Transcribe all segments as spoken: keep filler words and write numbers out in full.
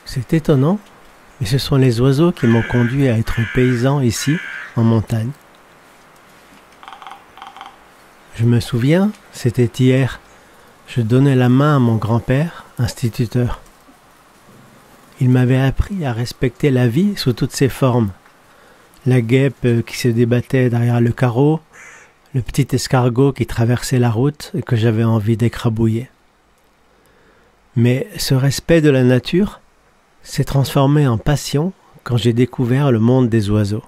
C'est étonnant, mais ce sont les oiseaux qui m'ont conduit à être paysan ici, en montagne. Je me souviens, c'était hier, je donnais la main à mon grand-père, instituteur. Il m'avait appris à respecter la vie sous toutes ses formes. La guêpe qui se débattait derrière le carreau, le petit escargot qui traversait la route et que j'avais envie d'écrabouiller. Mais ce respect de la nature s'est transformé en passion quand j'ai découvert le monde des oiseaux.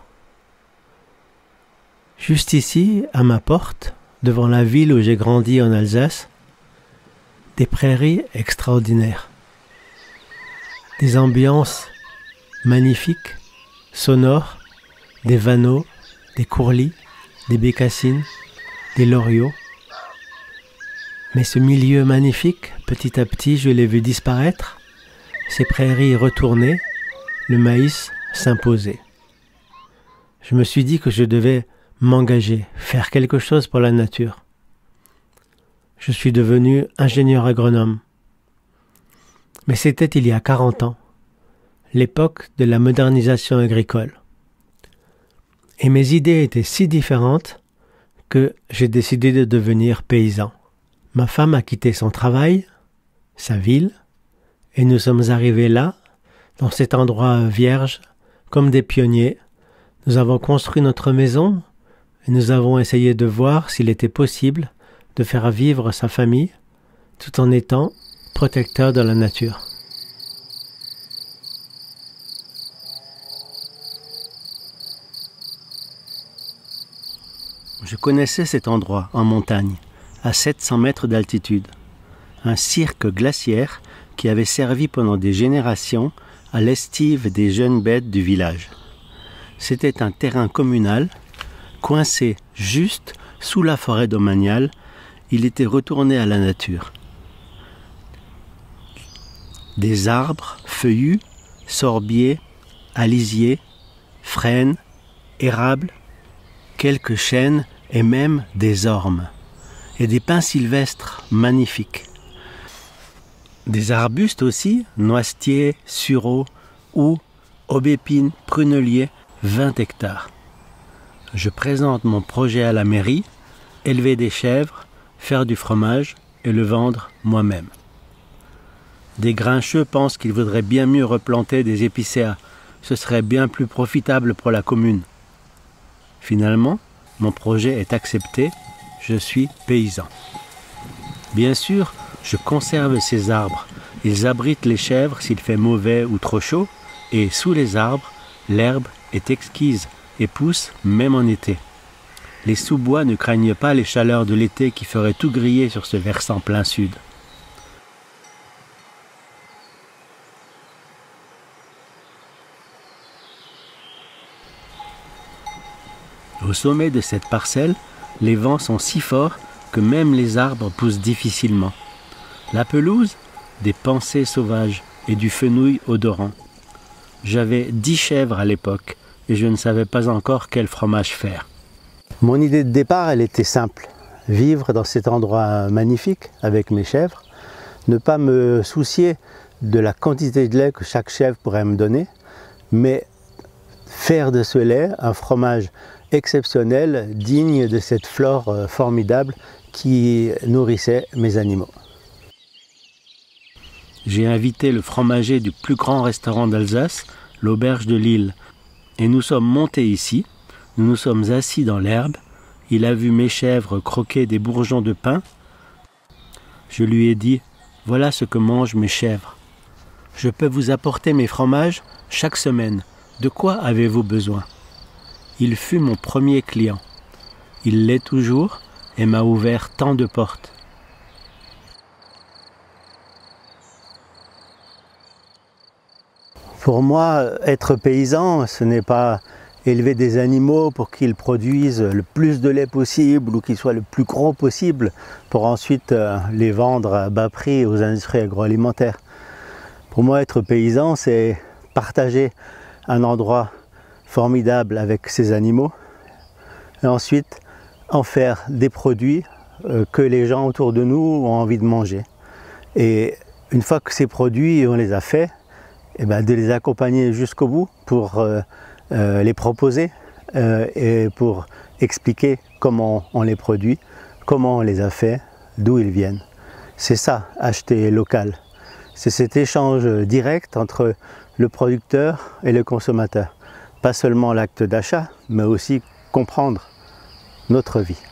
Juste ici, à ma porte, devant la ville où j'ai grandi en Alsace, des prairies extraordinaires. Des ambiances magnifiques, sonores, des vanneaux, des courlis, des bécassines, des loriots. Mais ce milieu magnifique, petit à petit, je l'ai vu disparaître, ces prairies retourner, le maïs s'imposer. Je me suis dit que je devais m'engager, faire quelque chose pour la nature. Je suis devenu ingénieur agronome. Mais c'était il y a quarante ans, l'époque de la modernisation agricole. Et mes idées étaient si différentes que j'ai décidé de devenir paysan. Ma femme a quitté son travail, sa ville, et nous sommes arrivés là, dans cet endroit vierge, comme des pionniers. Nous avons construit notre maison et nous avons essayé de voir s'il était possible de faire vivre sa famille tout en étant protecteur de la nature. Je connaissais cet endroit en montagne, à sept cents mètres d'altitude. Un cirque glaciaire qui avait servi pendant des générations à l'estive des jeunes bêtes du village. C'était un terrain communal, coincé juste sous la forêt domaniale. Il était retourné à la nature. Des arbres feuillus, sorbiers, alisiers, frênes, érables, quelques chênes et même des ormes, et des pins sylvestres magnifiques. Des arbustes aussi, noisetiers, sureaux, houx, aubépines, pruneliers, vingt hectares. Je présente mon projet à la mairie, élever des chèvres, faire du fromage et le vendre moi-même. Des grincheux pensent qu'il vaudrait bien mieux replanter des épicéas, ce serait bien plus profitable pour la commune. Finalement, mon projet est accepté, je suis paysan. Bien sûr, je conserve ces arbres, ils abritent les chèvres s'il fait mauvais ou trop chaud, et sous les arbres, l'herbe est exquise et pousse même en été. Les sous-bois ne craignent pas les chaleurs de l'été qui feraient tout griller sur ce versant plein sud. Au sommet de cette parcelle, les vents sont si forts que même les arbres poussent difficilement. La pelouse, des pensées sauvages et du fenouil odorant. J'avais dix chèvres à l'époque et je ne savais pas encore quel fromage faire. Mon idée de départ, elle était simple. Vivre dans cet endroit magnifique avec mes chèvres, ne pas me soucier de la quantité de lait que chaque chèvre pourrait me donner, mais faire de ce lait un fromage exceptionnel, digne de cette flore formidable qui nourrissait mes animaux. J'ai invité le fromager du plus grand restaurant d'Alsace, l'Auberge de Lille, et nous sommes montés ici, nous nous sommes assis dans l'herbe, il a vu mes chèvres croquer des bourgeons de pain. Je lui ai dit, voilà ce que mangent mes chèvres. Je peux vous apporter mes fromages chaque semaine, de quoi avez-vous besoin ? Il fut mon premier client. Il l'est toujours et m'a ouvert tant de portes. Pour moi, être paysan, ce n'est pas élever des animaux pour qu'ils produisent le plus de lait possible ou qu'ils soient le plus gros possible pour ensuite les vendre à bas prix aux industries agroalimentaires. Pour moi, être paysan, c'est partager un endroit formidable avec ces animaux et ensuite en faire des produits que les gens autour de nous ont envie de manger. Et une fois que ces produits, on les a faits, eh ben, de les accompagner jusqu'au bout pour euh, euh, les proposer euh, et pour expliquer comment on les produit, comment on les a fait, d'où ils viennent. C'est ça, acheter local. C'est cet échange direct entre le producteur et le consommateur. Pas seulement l'acte d'achat, mais aussi comprendre notre vie.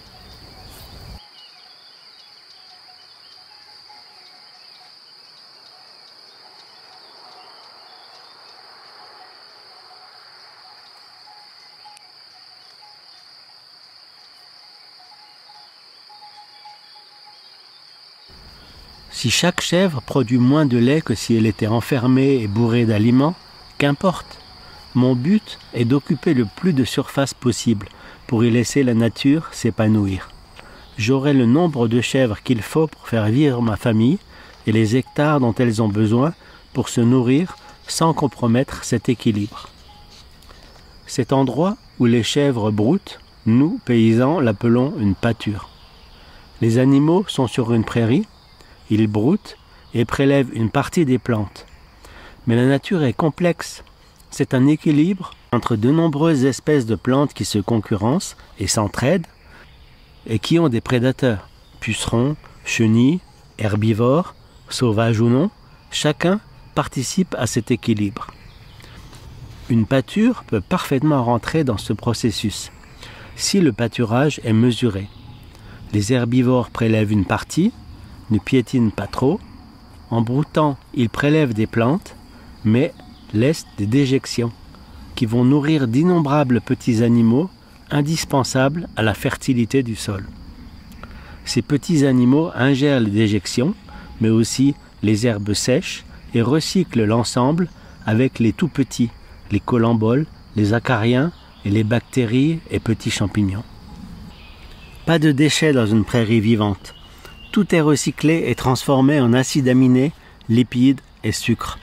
Si chaque chèvre produit moins de lait que si elle était enfermée et bourrée d'aliments, qu'importe. Mon but est d'occuper le plus de surface possible pour y laisser la nature s'épanouir. J'aurai le nombre de chèvres qu'il faut pour faire vivre ma famille et les hectares dont elles ont besoin pour se nourrir sans compromettre cet équilibre. Cet endroit où les chèvres broutent, nous, paysans, l'appelons une pâture. Les animaux sont sur une prairie. Ils broutent et prélèvent une partie des plantes. Mais la nature est complexe. C'est un équilibre entre de nombreuses espèces de plantes qui se concurrencent et s'entraident et qui ont des prédateurs. Pucerons, chenilles, herbivores, sauvages ou non, chacun participe à cet équilibre. Une pâture peut parfaitement rentrer dans ce processus si le pâturage est mesuré. Les herbivores prélèvent une partie, ne piétinent pas trop. En broutant, ils prélèvent des plantes, mais laissent des déjections qui vont nourrir d'innombrables petits animaux indispensables à la fertilité du sol. Ces petits animaux ingèrent les déjections, mais aussi les herbes sèches et recyclent l'ensemble avec les tout petits, les colamboles, les acariens et les bactéries et petits champignons. Pas de déchets dans une prairie vivante. Tout est recyclé et transformé en acides aminés, lipides et sucres.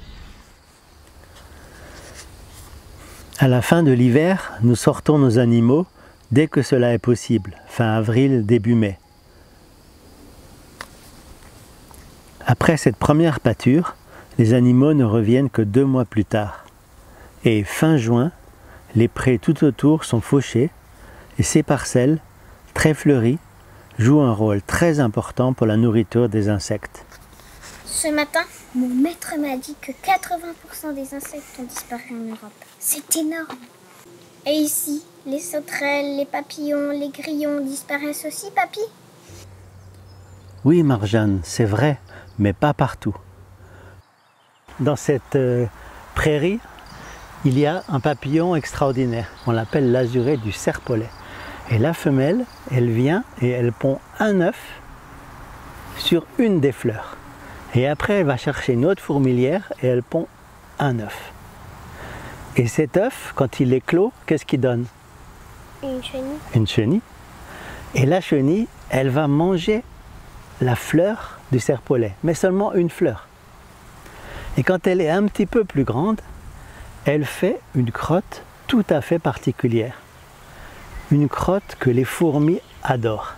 À la fin de l'hiver, nous sortons nos animaux dès que cela est possible, fin avril, début mai. Après cette première pâture, les animaux ne reviennent que deux mois plus tard. Et fin juin, les prés tout autour sont fauchés et ces parcelles, très fleuries, joue un rôle très important pour la nourriture des insectes. Ce matin, mon maître m'a dit que quatre-vingts pour cent des insectes ont disparu en Europe. C'est énorme. Et ici, les sauterelles, les papillons, les grillons disparaissent aussi, papy? Oui, Marjane, c'est vrai, mais pas partout. Dans cette euh, prairie, il y a un papillon extraordinaire. On l'appelle l'azuré du serpolet. Et la femelle, elle vient et elle pond un œuf sur une des fleurs. Et après, elle va chercher une autre fourmilière et elle pond un œuf. Et cet œuf, quand il éclot, qu'est-ce qu'il donne? Une chenille. Une chenille. Et la chenille, elle va manger la fleur du serpolet, mais seulement une fleur. Et quand elle est un petit peu plus grande, elle fait une crotte tout à fait particulière. Une crotte que les fourmis adorent.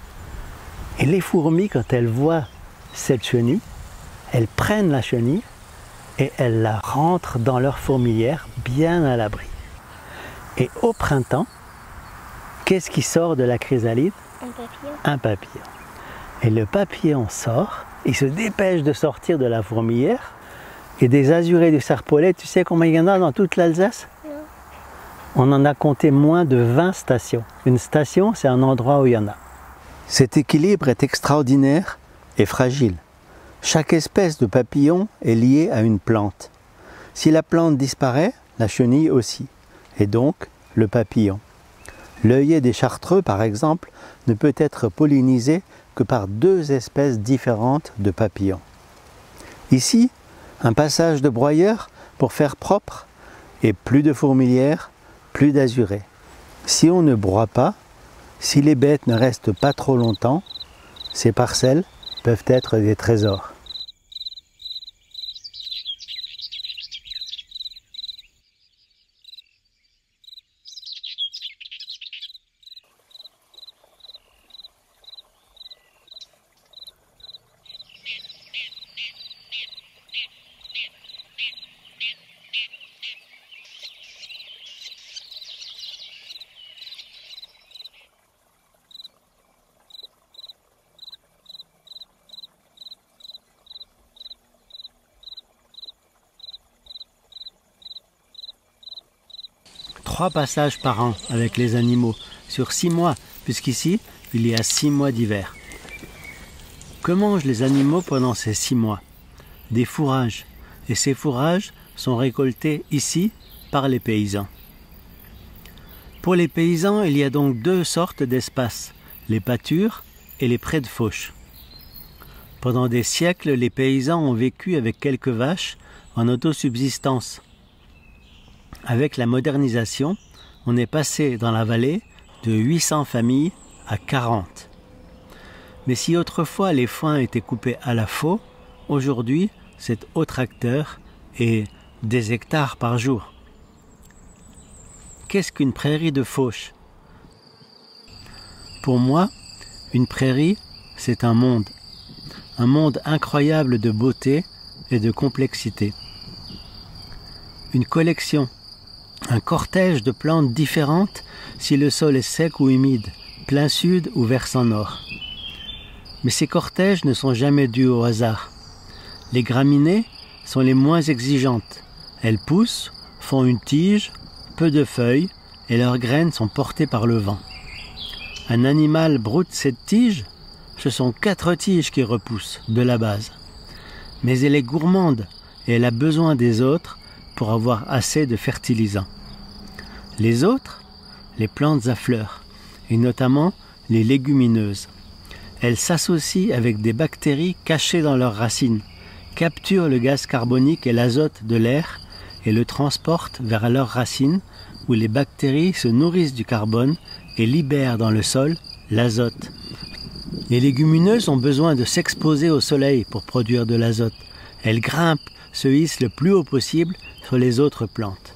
Et les fourmis, quand elles voient cette chenille, elles prennent la chenille et elles la rentrent dans leur fourmilière bien à l'abri. Et au printemps, qu'est-ce qui sort de la chrysalide? Un papillon. Un papillon. Et le papillon sort, il se dépêche de sortir de la fourmilière. Et des azurés du serpolet, tu sais combien il y en a dans toute l'Alsace? On en a compté moins de vingt stations. Une station, c'est un endroit où il y en a. Cet équilibre est extraordinaire et fragile. Chaque espèce de papillon est liée à une plante. Si la plante disparaît, la chenille aussi, et donc le papillon. L'œillet des chartreux, par exemple, ne peut être pollinisé que par deux espèces différentes de papillons. Ici, un passage de broyeur pour faire propre et plus de fourmilières, plus d'azurés. Si on ne broie pas, si les bêtes ne restent pas trop longtemps, ces parcelles peuvent être des trésors. trois passages par an avec les animaux, sur six mois, puisqu'ici, il y a six mois d'hiver. Que mangent les animaux pendant ces six mois? Des fourrages, et ces fourrages sont récoltés ici par les paysans. Pour les paysans, il y a donc deux sortes d'espaces, les pâtures et les prés de fauche. Pendant des siècles, les paysans ont vécu avec quelques vaches en autosubsistance. Avec la modernisation, on est passé dans la vallée de huit cents familles à quarante. Mais si autrefois les foins étaient coupés à la faux, aujourd'hui c'est au tracteur et des hectares par jour. Qu'est-ce qu'une prairie de fauche? Pour moi, une prairie, c'est un monde. Un monde incroyable de beauté et de complexité. Une collection, un cortège de plantes différentes si le sol est sec ou humide, plein sud ou versant nord. Mais ces cortèges ne sont jamais dus au hasard. Les graminées sont les moins exigeantes. Elles poussent, font une tige, peu de feuilles, et leurs graines sont portées par le vent. Un animal broute cette tige, ce sont quatre tiges qui repoussent de la base. Mais elle est gourmande et elle a besoin des autres pour avoir assez de fertilisants. Les autres, les plantes à fleurs, et notamment les légumineuses. Elles s'associent avec des bactéries cachées dans leurs racines, capturent le gaz carbonique et l'azote de l'air et le transportent vers leurs racines où les bactéries se nourrissent du carbone et libèrent dans le sol l'azote. Les légumineuses ont besoin de s'exposer au soleil pour produire de l'azote. Elles grimpent, se hissent le plus haut possible sur les autres plantes.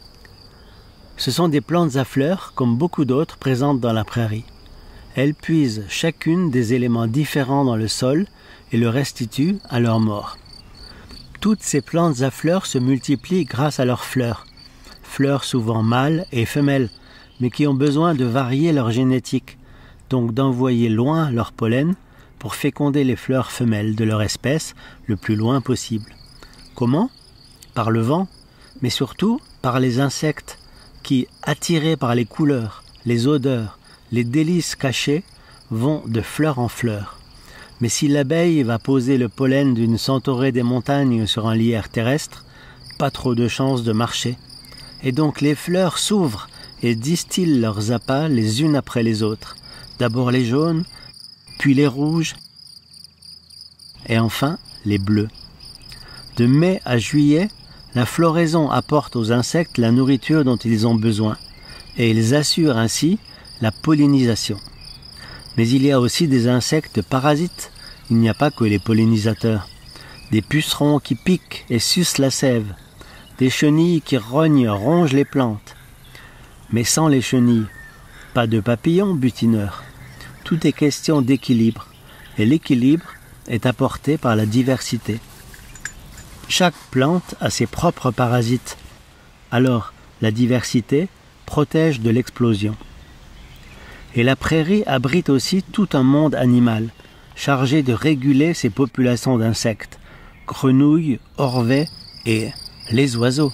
Ce sont des plantes à fleurs, comme beaucoup d'autres présentes dans la prairie. Elles puisent chacune des éléments différents dans le sol et le restituent à leur mort. Toutes ces plantes à fleurs se multiplient grâce à leurs fleurs. Fleurs souvent mâles et femelles, mais qui ont besoin de varier leur génétique, donc d'envoyer loin leur pollen pour féconder les fleurs femelles de leur espèce le plus loin possible. Comment? Par le vent, mais surtout par les insectes qui, attirés par les couleurs, les odeurs, les délices cachées, vont de fleur en fleur. Mais si l'abeille va poser le pollen d'une centaurée des montagnes sur un lierre terrestre, pas trop de chance de marcher. Et donc les fleurs s'ouvrent et distillent leurs appâts les unes après les autres. D'abord les jaunes, puis les rouges, et enfin les bleus. De mai à juillet, la floraison apporte aux insectes la nourriture dont ils ont besoin, et ils assurent ainsi la pollinisation. Mais il y a aussi des insectes parasites, il n'y a pas que les pollinisateurs. Des pucerons qui piquent et sucent la sève, des chenilles qui rognent, rongent les plantes. Mais sans les chenilles, pas de papillons butineurs. Tout est question d'équilibre, et l'équilibre est apporté par la diversité. Chaque plante a ses propres parasites, alors la diversité protège de l'explosion. Et la prairie abrite aussi tout un monde animal, chargé de réguler ses populations d'insectes, grenouilles, orvets et les oiseaux.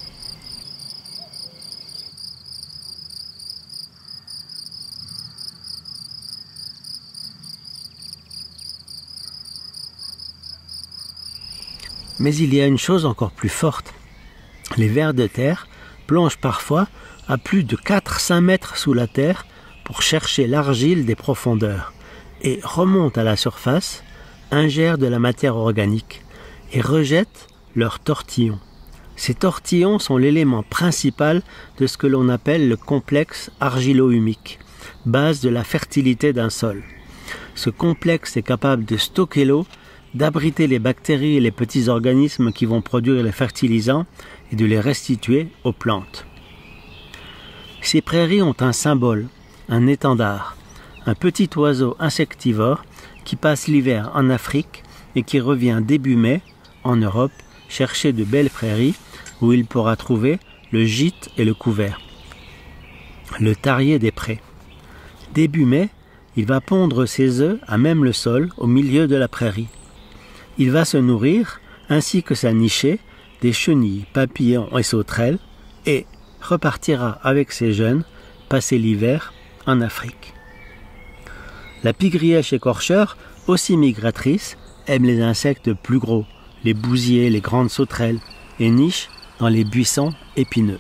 Mais il y a une chose encore plus forte. Les vers de terre plongent parfois à plus de quatre à cinq mètres sous la terre pour chercher l'argile des profondeurs et remontent à la surface, ingèrent de la matière organique et rejettent leurs tortillons. Ces tortillons sont l'élément principal de ce que l'on appelle le complexe argilo-humique, base de la fertilité d'un sol. Ce complexe est capable de stocker l'eau, d'abriter les bactéries et les petits organismes qui vont produire les fertilisants et de les restituer aux plantes. Ces prairies ont un symbole, un étendard, un petit oiseau insectivore qui passe l'hiver en Afrique et qui revient début mai en Europe chercher de belles prairies où il pourra trouver le gîte et le couvert. Le tarier des prés. Début mai, il va pondre ses œufs à même le sol au milieu de la prairie. Il va se nourrir, ainsi que sa nichée, des chenilles, papillons et sauterelles, et repartira avec ses jeunes passer l'hiver en Afrique. La pie-grièche écorcheur, aussi migratrice, aime les insectes plus gros, les bousiers, les grandes sauterelles, et niche dans les buissons épineux.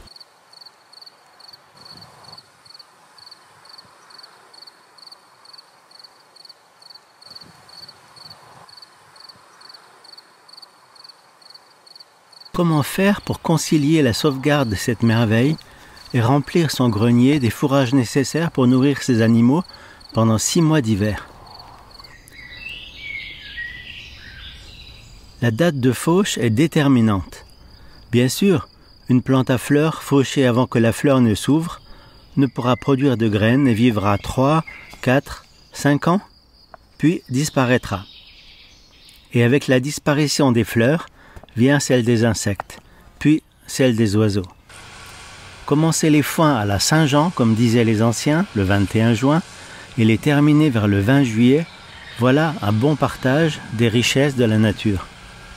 Comment faire pour concilier la sauvegarde de cette merveille et remplir son grenier des fourrages nécessaires pour nourrir ses animaux pendant six mois d'hiver? La date de fauche est déterminante. Bien sûr, une plante à fleurs fauchée avant que la fleur ne s'ouvre ne pourra produire de graines et vivra trois, quatre, cinq ans, puis disparaîtra. Et avec la disparition des fleurs, vient celle des insectes, puis celle des oiseaux. Commencer les foins à la Saint-Jean, comme disaient les anciens, le vingt et un juin, et les terminer vers le vingt juillet, voilà un bon partage des richesses de la nature.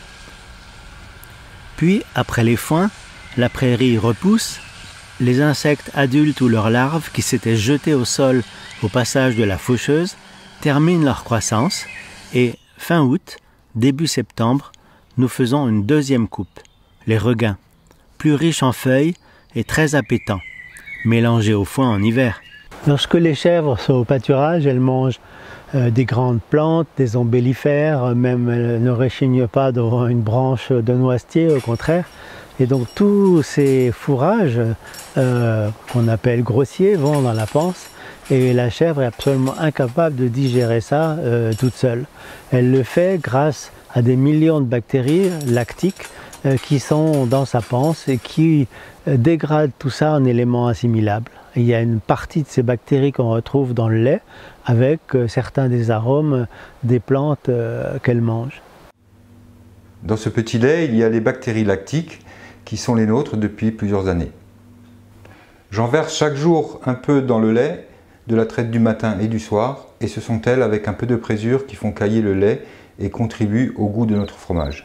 Puis, après les foins, la prairie repousse, les insectes adultes ou leurs larves qui s'étaient jetés au sol au passage de la faucheuse terminent leur croissance et, fin août, début septembre, nous faisons une deuxième coupe, les regains, plus riches en feuilles et très appétants, mélangés au foin en hiver. Lorsque les chèvres sont au pâturage, elles mangent euh, des grandes plantes, des ombellifères, même elles ne réchignent pas devant une branche de noisetier, au contraire. Et donc tous ces fourrages euh, qu'on appelle grossiers vont dans la panse et la chèvre est absolument incapable de digérer ça euh, toute seule. Elle le fait grâce à des millions de bactéries lactiques euh, qui sont dans sa panse et qui euh, dégradent tout ça en éléments assimilables. Et il y a une partie de ces bactéries qu'on retrouve dans le lait avec euh, certains des arômes des plantes euh, qu'elle mange. Dans ce petit lait, il y a les bactéries lactiques qui sont les nôtres depuis plusieurs années. J'en verse chaque jour un peu dans le lait de la traite du matin et du soir, et ce sont elles avec un peu de présure qui font cailler le lait et contribuent au goût de notre fromage.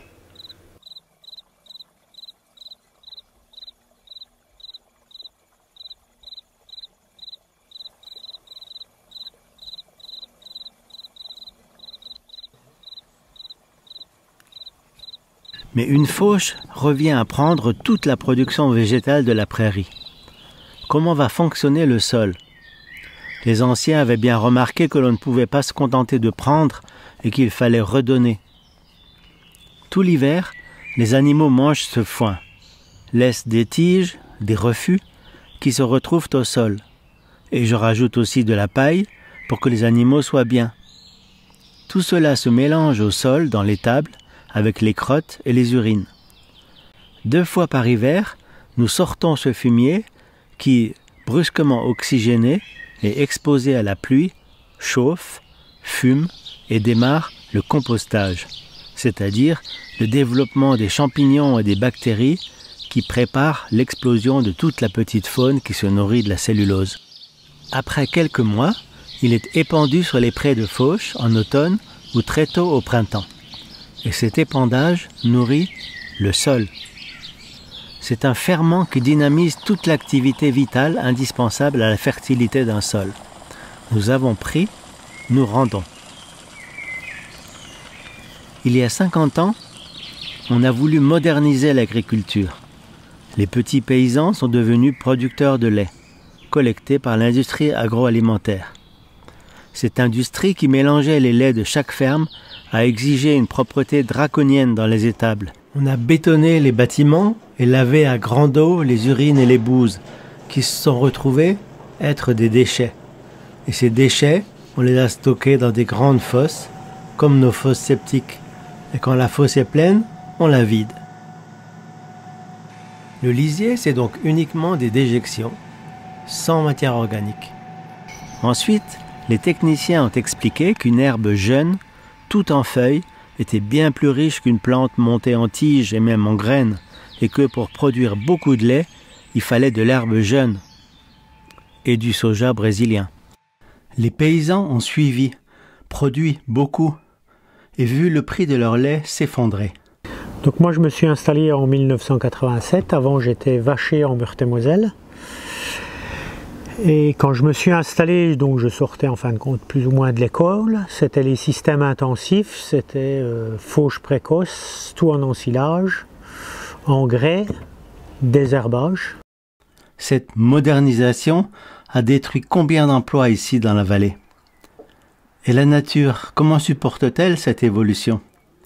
Mais une fauche revient à prendre toute la production végétale de la prairie. Comment va fonctionner le sol? Les anciens avaient bien remarqué que l'on ne pouvait pas se contenter de prendre et qu'il fallait redonner. Tout l'hiver, les animaux mangent ce foin, laissent des tiges, des refus, qui se retrouvent au sol. Et je rajoute aussi de la paille pour que les animaux soient bien. Tout cela se mélange au sol dans l'étable avec les crottes et les urines. Deux fois par hiver, nous sortons ce fumier qui, brusquement oxygéné et exposé à la pluie, chauffe, fume et démarre le compostage, c'est-à-dire le développement des champignons et des bactéries qui préparent l'explosion de toute la petite faune qui se nourrit de la cellulose. Après quelques mois, il est épandu sur les prés de fauche en automne ou très tôt au printemps. Et cet épandage nourrit le sol. C'est un ferment qui dynamise toute l'activité vitale indispensable à la fertilité d'un sol. Nous avons pris, nous rendons. Il y a cinquante ans, on a voulu moderniser l'agriculture. Les petits paysans sont devenus producteurs de lait, collecté par l'industrie agroalimentaire. Cette industrie qui mélangeait les laits de chaque ferme a exigé une propreté draconienne dans les étables. On a bétonné les bâtiments et lavé à grande eau les urines et les bouses, qui se sont retrouvés être des déchets. Et ces déchets, on les a stockés dans des grandes fosses, comme nos fosses septiques. Et quand la fosse est pleine, on la vide. Le lisier, c'est donc uniquement des déjections, sans matière organique. Ensuite, les techniciens ont expliqué qu'une herbe jeune, toute en feuilles, était bien plus riche qu'une plante montée en tige et même en graines, et que pour produire beaucoup de lait, il fallait de l'herbe jeune et du soja brésilien. Les paysans ont suivi, produit beaucoup, et vu le prix de leur lait s'effondrer. Donc moi je me suis installé en mille neuf cent quatre-vingt-sept, avant j'étais vacher en Meurthe-et-Moselle. Et quand je me suis installé, donc je sortais en fin de compte plus ou moins de l'école, c'était les systèmes intensifs, c'était euh, fauche précoce, tout en ensilage, engrais, désherbage. Cette modernisation a détruit combien d'emplois ici dans la vallée? Et la nature, comment supporte-t-elle cette évolution?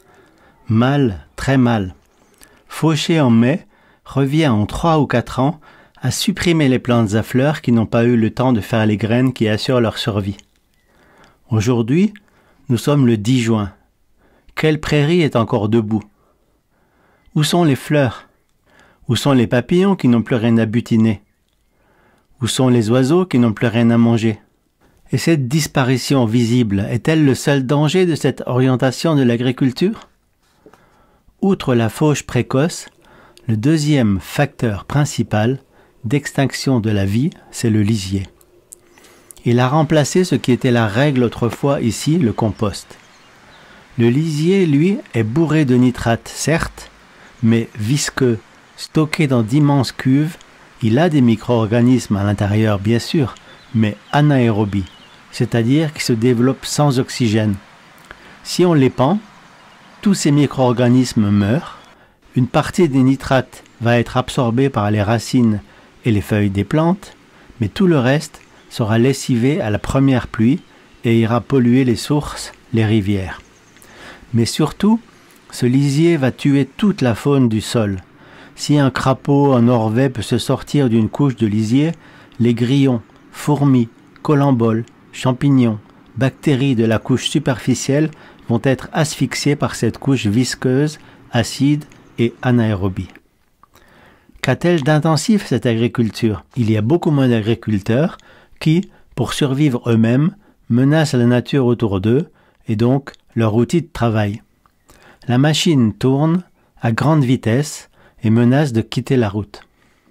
Mal, très mal. Faucher en mai revient en trois ou quatre ans à supprimer les plantes à fleurs qui n'ont pas eu le temps de faire les graines qui assurent leur survie. Aujourd'hui, nous sommes le dix juin. Quelle prairie est encore debout? Où sont les fleurs? Où sont les papillons qui n'ont plus rien à butiner? Où sont les oiseaux qui n'ont plus rien à manger? Et cette disparition visible est-elle le seul danger de cette orientation de l'agriculture? Outre la fauche précoce, le deuxième facteur principal d'extinction de la vie, c'est le lisier. Il a remplacé ce qui était la règle autrefois ici, le compost. Le lisier, lui, est bourré de nitrates, certes, mais visqueux, stocké dans d'immenses cuves. Il a des micro-organismes à l'intérieur, bien sûr, mais anaérobie, c'est-à-dire qui se développent sans oxygène. Si on les pend, tous ces micro-organismes meurent. Une partie des nitrates va être absorbée par les racines et les feuilles des plantes, mais tout le reste sera lessivé à la première pluie et ira polluer les sources, les rivières. Mais surtout, ce lisier va tuer toute la faune du sol. Si un crapaud en orvet peut se sortir d'une couche de lisier, les grillons, fourmis, colamboles, champignons, bactéries de la couche superficielle vont être asphyxiés par cette couche visqueuse, acide et anaérobie. Qu'a-t-elle d'intensif cette agriculture? Il y a beaucoup moins d'agriculteurs qui, pour survivre eux-mêmes, menacent la nature autour d'eux et donc leur outil de travail. La machine tourne à grande vitesse et menace de quitter la route.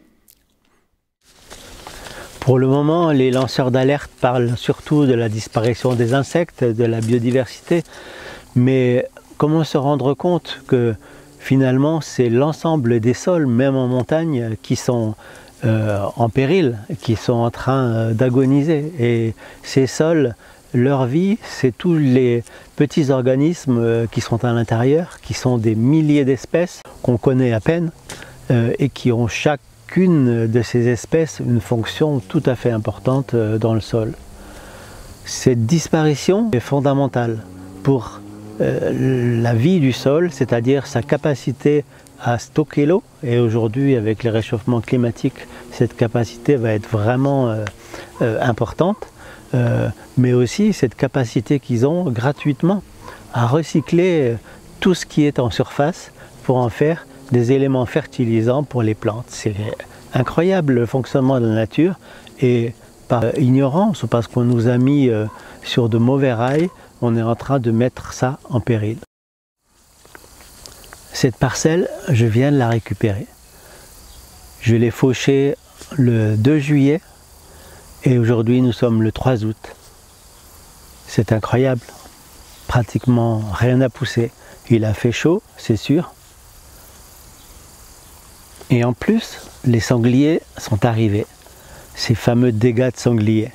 Pour le moment, les lanceurs d'alerte parlent surtout de la disparition des insectes, de la biodiversité, mais comment se rendre compte que finalement, c'est l'ensemble des sols, même en montagne, qui sont euh, en péril, qui sont en train euh, d'agoniser. Et ces sols, leur vie, c'est tous les petits organismes euh, qui sont à l'intérieur, qui sont des milliers d'espèces qu'on connaît à peine euh, et qui ont chacune de ces espèces une fonction tout à fait importante euh, dans le sol. Cette disparition est fondamentale pour Euh, la vie du sol, c'est-à-dire sa capacité à stocker l'eau. Et aujourd'hui, avec les réchauffements climatiques, cette capacité va être vraiment euh, euh, importante. Euh, mais aussi cette capacité qu'ils ont gratuitement à recycler tout ce qui est en surface pour en faire des éléments fertilisants pour les plantes. C'est incroyable le fonctionnement de la nature, et par ignorance ou parce qu'on nous a mis euh, sur de mauvais rails, on est en train de mettre ça en péril. Cette parcelle, je viens de la récupérer. Je l'ai fauchée le deux juillet et aujourd'hui nous sommes le trois août. C'est incroyable. Pratiquement rien n'a poussé. Il a fait chaud, c'est sûr. Et en plus, les sangliers sont arrivés. Ces fameux dégâts de sangliers.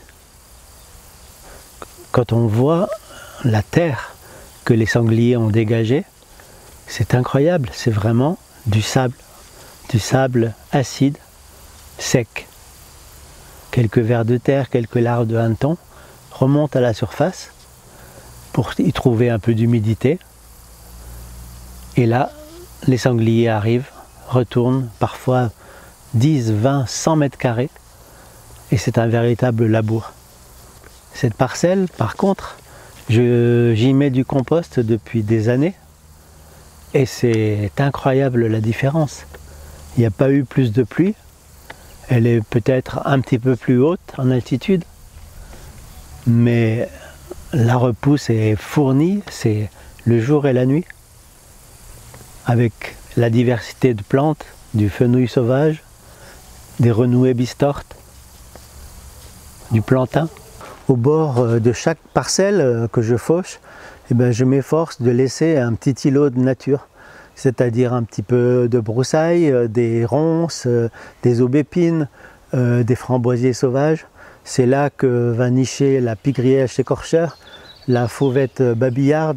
Quand on voit la terre que les sangliers ont dégagée, c'est incroyable, c'est vraiment du sable, du sable acide, sec. Quelques vers de terre, quelques larves de hanneton remontent à la surface pour y trouver un peu d'humidité. Et là, les sangliers arrivent, retournent parfois dix, vingt, cent mètres carrés, et c'est un véritable labour. Cette parcelle, par contre, j'y mets du compost depuis des années et c'est incroyable la différence. Il n'y a pas eu plus de pluie, elle est peut-être un petit peu plus haute en altitude, mais la repousse est fournie, c'est le jour et la nuit, avec la diversité de plantes, du fenouil sauvage, des renouées bistortes, du plantain. Au bord de chaque parcelle que je fauche, eh ben, je m'efforce de laisser un petit îlot de nature. c'est-à-dire un petit peu de broussailles, des ronces, des aubépines, euh, des framboisiers sauvages. C'est là que va nicher la pygrièche écorcheur, la fauvette babillarde.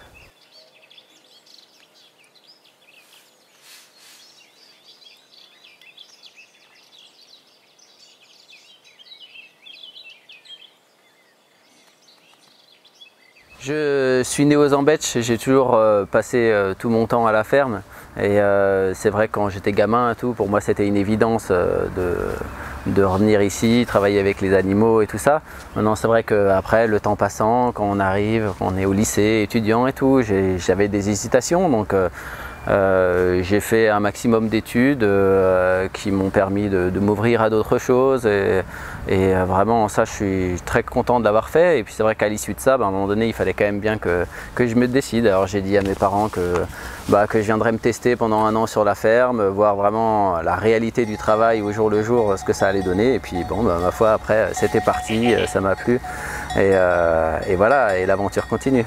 Je suis né aux Embêches, j'ai toujours euh, passé euh, tout mon temps à la ferme et euh, c'est vrai que quand j'étais gamin et tout, pour moi c'était une évidence euh, de, de revenir ici, travailler avec les animaux et tout ça. Maintenant c'est vrai qu'après le temps passant, quand on arrive, quand on est au lycée, étudiant et tout, j'avais des hésitations donc euh, Euh, j'ai fait un maximum d'études euh, qui m'ont permis de, de m'ouvrir à d'autres choses et, et vraiment ça je suis très content de l'avoir fait. Et puis c'est vrai qu'à l'issue de ça, bah, à un moment donné il fallait quand même bien que, que je me décide. Alors j'ai dit à mes parents que, bah, que je viendrais me tester pendant un an sur la ferme, voir vraiment la réalité du travail au jour le jour, ce que ça allait donner. Et puis bon, bah, ma foi après c'était parti, ça m'a plu et, euh, et voilà, et l'aventure continue.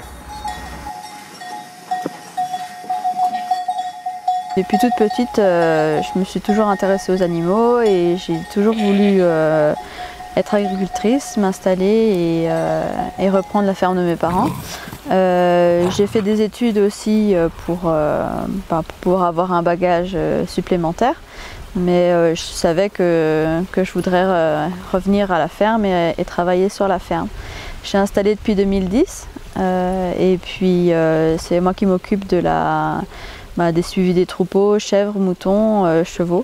Depuis toute petite, euh, je me suis toujours intéressée aux animaux et j'ai toujours voulu euh, être agricultrice, m'installer et, euh, et reprendre la ferme de mes parents. Euh, j'ai fait des études aussi pour, euh, bah, pour pouvoir avoir un bagage euh, supplémentaire, mais euh, je savais que, que je voudrais euh, revenir à la ferme et, et travailler sur la ferme. Je suis installée depuis deux mille dix euh, et puis euh, c'est moi qui m'occupe de la Bah, des suivis des troupeaux, chèvres, moutons, euh, chevaux.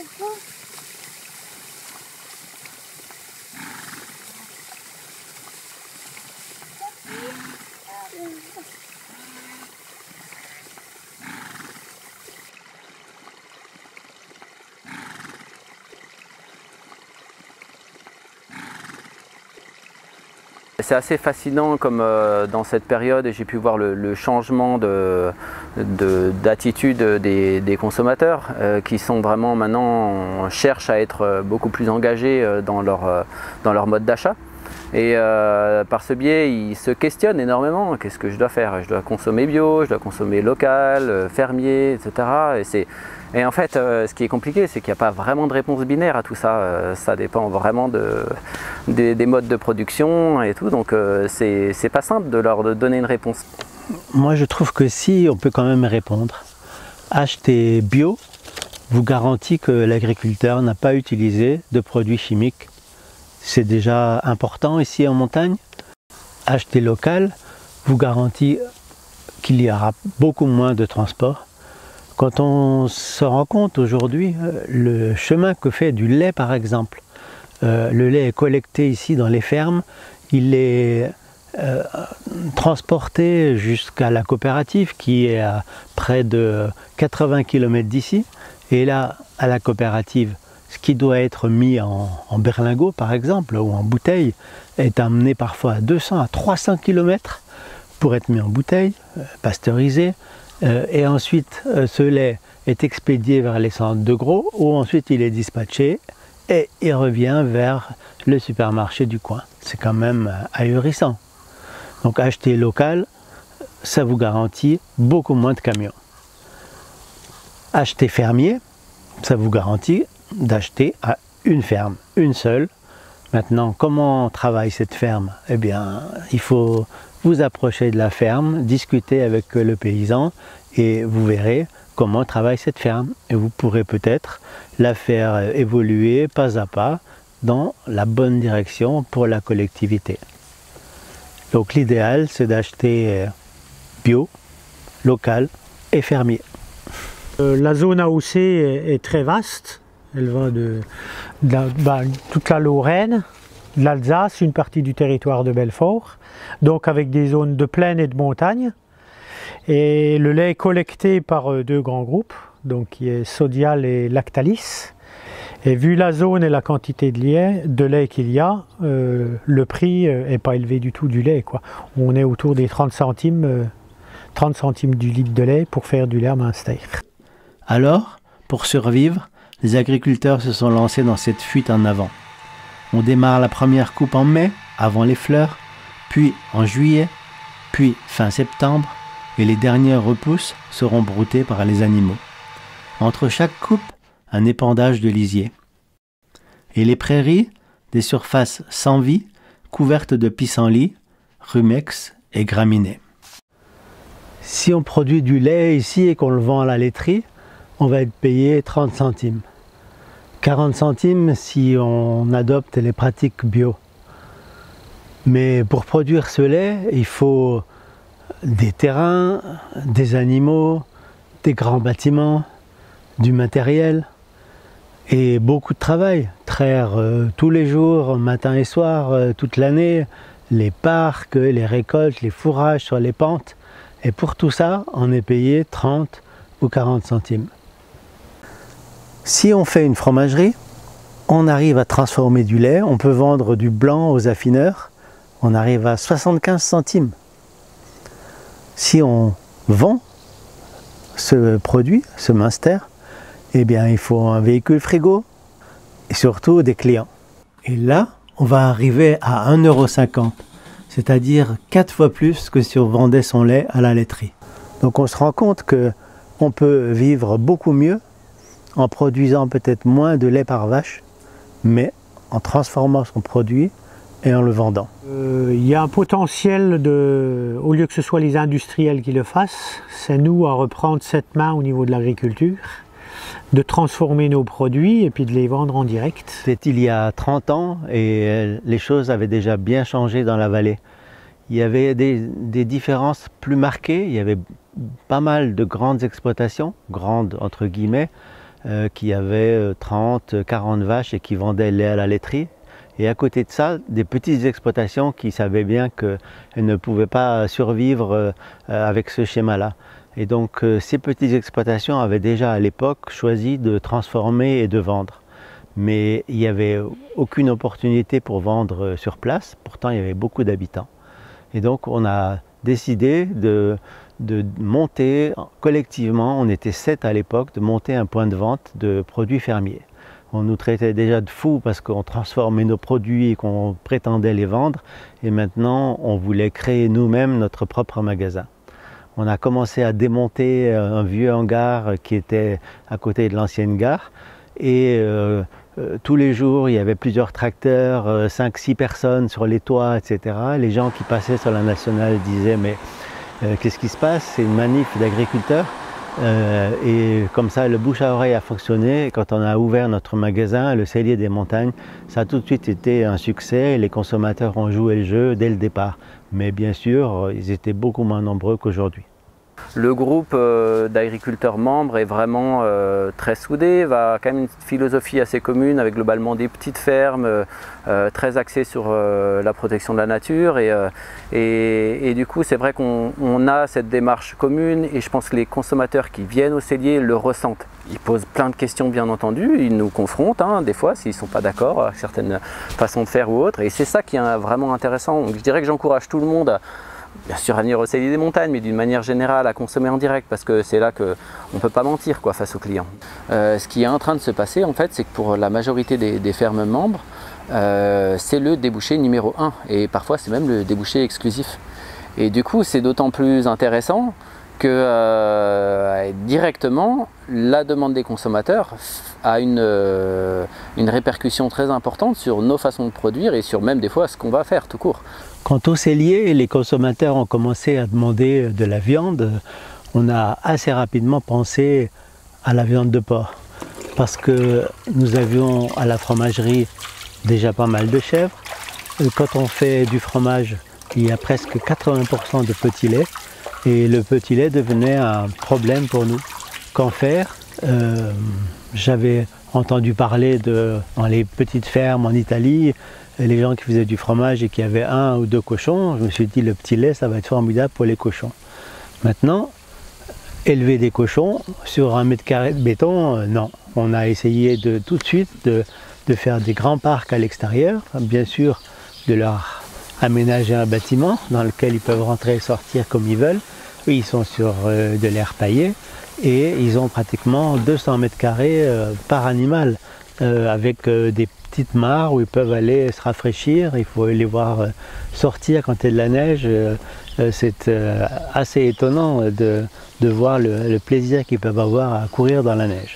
C'est assez fascinant comme euh, dans cette période j'ai pu voir le, le changement de, de, d'attitude des, des consommateurs euh, qui sont vraiment maintenant, cherchent à être beaucoup plus engagés dans leur, dans leur mode d'achat. Et euh, par ce biais, ils se questionnent énormément. Qu'est-ce que je dois faire? Je dois consommer bio, je dois consommer local, fermier, et cetera. Et, c'est, et en fait, euh, ce qui est compliqué, c'est qu'il n'y a pas vraiment de réponse binaire à tout ça. Euh, ça dépend vraiment de, des, des modes de production et tout. Donc euh, c'est, c'est pas simple de leur de donner une réponse. Moi, je trouve que si, on peut quand même répondre. Acheter bio vous garantit que l'agriculteur n'a pas utilisé de produits chimiques. C'est déjà important ici en montagne. Acheter local vous garantit qu'il y aura beaucoup moins de transport. Quand on se rend compte aujourd'hui, le chemin que fait du lait par exemple, euh, le lait est collecté ici dans les fermes, il est euh, transporté jusqu'à la coopérative qui est à près de quatre-vingts kilomètres d'ici, et là à la coopérative, ce qui doit être mis en, en berlingot par exemple, ou en bouteille, est amené parfois à deux cents à trois cents kilomètres pour être mis en bouteille, euh, pasteurisé, euh, et ensuite euh, ce lait est expédié vers les centres de gros, où ensuite il est dispatché et il revient vers le supermarché du coin. C'est quand même euh, ahurissant. Donc acheter local, ça vous garantit beaucoup moins de camions. Acheter fermier, ça vous garantit d'acheter à une ferme, une seule. Maintenant, comment travaille cette ferme? Eh bien, il faut vous approcher de la ferme, discuter avec le paysan et vous verrez comment travaille cette ferme. Et vous pourrez peut-être la faire évoluer pas à pas dans la bonne direction pour la collectivité. Donc l'idéal, c'est d'acheter bio, local et fermier. Euh, la zone A O C est, est très vaste. Elle va de, de la, bah, toute la Lorraine, de l'Alsace, une partie du territoire de Belfort, donc avec des zones de plaine et de montagne. Et le lait est collecté par euh, deux grands groupes, donc qui est Sodial et Lactalis. Et vu la zone et la quantité de lait, de lait qu'il y a, euh, le prix n'est pas élevé du tout du lait, quoi. On est autour des trente centimes, euh, trente centimes du litre de lait pour faire du lait à Münster. Alors, pour survivre, les agriculteurs se sont lancés dans cette fuite en avant. On démarre la première coupe en mai, avant les fleurs, puis en juillet, puis fin septembre, et les dernières repousses seront broutées par les animaux. Entre chaque coupe, un épandage de lisier. Et les prairies, des surfaces sans vie, couvertes de pissenlits, rumex et graminées. Si on produit du lait ici et qu'on le vend à la laiterie, on va être payé trente centimes. quarante centimes si on adopte les pratiques bio. Mais pour produire ce lait, il faut des terrains, des animaux, des grands bâtiments, du matériel et beaucoup de travail. Traire euh, tous les jours, matin et soir, euh, toute l'année, les parcs, les récoltes, les fourrages sur les pentes. Et pour tout ça, on est payé trente ou quarante centimes. Si on fait une fromagerie, on arrive à transformer du lait, on peut vendre du blanc aux affineurs, on arrive à soixante-quinze centimes. Si on vend ce produit, ce Munster, eh bien il faut un véhicule frigo et surtout des clients. Et là, on va arriver à un euro cinquante, c'est-à-dire quatre fois plus que si on vendait son lait à la laiterie. Donc on se rend compte qu'on peut vivre beaucoup mieux en produisant peut-être moins de lait par vache, mais en transformant son produit et en le vendant. Euh, il y a un potentiel, de, au lieu que ce soit les industriels qui le fassent, c'est nous à reprendre cette main au niveau de l'agriculture, de transformer nos produits et puis de les vendre en direct. C'était il y a trente ans et les choses avaient déjà bien changé dans la vallée. Il y avait des, des différences plus marquées, il y avait pas mal de grandes exploitations, grandes entre guillemets, euh, qui avaient trente, quarante vaches et qui vendaient le lait à la laiterie. Et à côté de ça, des petites exploitations qui savaient bien qu'elles ne pouvaient pas survivre euh, avec ce schéma-là. Et donc euh, ces petites exploitations avaient déjà à l'époque choisi de transformer et de vendre. Mais il n'y avait aucune opportunité pour vendre sur place, pourtant il y avait beaucoup d'habitants. Et donc on a décidé de, de monter collectivement, on était sept à l'époque, de monter un point de vente de produits fermiers. On nous traitait déjà de fous parce qu'on transformait nos produits et qu'on prétendait les vendre. Et maintenant, on voulait créer nous-mêmes notre propre magasin. On a commencé à démonter un vieux hangar qui était à côté de l'ancienne gare. Et euh, euh, tous les jours, il y avait plusieurs tracteurs, euh, cinq six personnes sur les toits, et cetera. Les gens qui passaient sur la nationale disaient « mais euh, qu'est-ce qui se passe? C'est une manif d'agriculteurs ». Euh, et comme ça, le bouche à oreille a fonctionné. Et quand on a ouvert notre magasin, le Cellier des Montagnes, ça a tout de suite été un succès. Les consommateurs ont joué le jeu dès le départ. Mais bien sûr, ils étaient beaucoup moins nombreux qu'aujourd'hui. Le groupe euh, d'agriculteurs membres est vraiment euh, très soudé, va quand même une philosophie assez commune avec globalement des petites fermes, euh, très axées sur euh, la protection de la nature et, euh, et, et du coup c'est vrai qu'on on a cette démarche commune et je pense que les consommateurs qui viennent au cellier le ressentent. Ils posent plein de questions bien entendu, ils nous confrontent hein, des fois s'ils ne sont pas d'accord avec certaines façons de faire ou autres et c'est ça qui est vraiment intéressant. Donc, je dirais que j'encourage tout le monde à bien sûr à venir au Cellier des Montagnes, mais d'une manière générale à consommer en direct parce que c'est là qu'on ne peut pas mentir quoi, face aux clients. Euh, ce qui est en train de se passer en fait, c'est que pour la majorité des, des fermes membres, euh, c'est le débouché numéro un et parfois c'est même le débouché exclusif. Et du coup c'est d'autant plus intéressant que euh, directement la demande des consommateurs a une, euh, une répercussion très importante sur nos façons de produire et sur même des fois ce qu'on va faire tout court. Quant au cellier, les consommateurs ont commencé à demander de la viande. On a assez rapidement pensé à la viande de porc parce que nous avions à la fromagerie déjà pas mal de chèvres. Quand on fait du fromage, il y a presque quatre-vingts pour cent de petit lait et le petit lait devenait un problème pour nous. Qu'en faire? euh, J'avais entendu parler de, dans les petites fermes en Italie, les gens qui faisaient du fromage et qui avaient un ou deux cochons. Je me suis dit le petit lait ça va être formidable pour les cochons. Maintenant, élever des cochons sur un mètre carré de béton, euh, non. On a essayé de, tout de suite de, de faire des grands parcs à l'extérieur, bien sûr de leur aménager un bâtiment dans lequel ils peuvent rentrer et sortir comme ils veulent. Eux, ils sont sur euh, de l'air paillé et ils ont pratiquement deux cents mètres carrés euh, par animal euh, avec euh, des petites mares où ils peuvent aller se rafraîchir. Il faut les voir euh, sortir quand il y a de la neige, euh, c'est assez étonnant de, de voir le, le plaisir qu'ils peuvent avoir à courir dans la neige.